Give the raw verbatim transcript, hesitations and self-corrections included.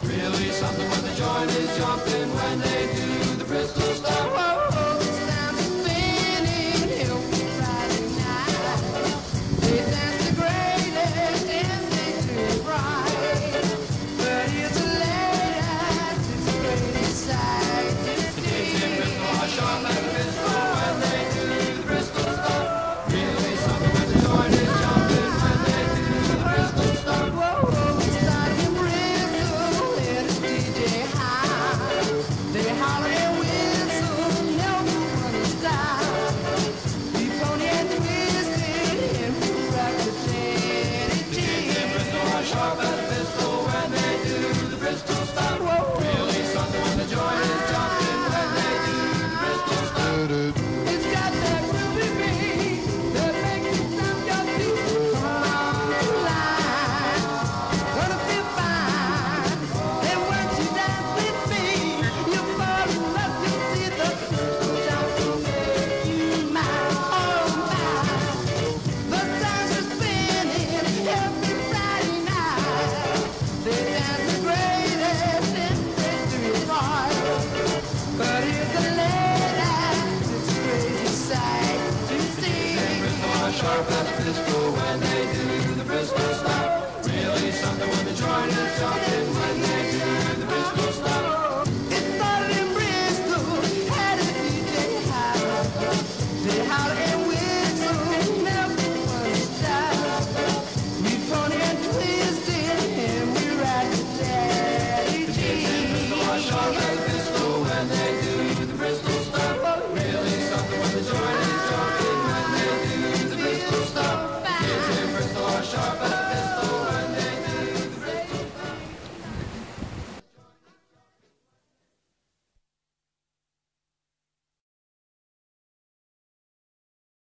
Really something when the joint is jumping when they do the Bristol Stomp. Whoa, whoa, time spinning every Friday night. They dance the greatest and they do it right. But it's a late it's a crazy sight to see. The kids in Bristol are sharp as a pistol when they do the Bristol Stomp. Really something when the joint is jumping when they do the Bristol Stomp. Whoa, whoa, it's like in Bristol and it's D J high. They holler and whistle, no one will stop. We pony and twisted and we rock the daddy G. The kids in Bristol are sharp as a pistol when they do the Bristol Stomp. Whoa, really something when the joint is jumping when they do the Bristol Stomp. It's got that groovy beat that makes you stomp your feet. Come on, line, gonna feel fine. And when you dance with me, you fall in love. You see the Bristol Stomp will make you mine. Oh my, the times are spinning every Friday night. They dance the greatest and they do it right. But it's a late act, it's a crazy sight to see. Bristol are sharp as a pistol when they do the Bristol Stomp. Really something when the joint is jumping when they do the Bristol Stomp. It started in Bristol, had a D J high. They holler and whistle, never one stop. We pony and twisted and we ride the daddy G. The kids in Bristol are sharp as a pistol when they do the Bristol Stomp. Really something when the joint is jumping when they do the Bristol Stomp. The kids in Bristol are sharp as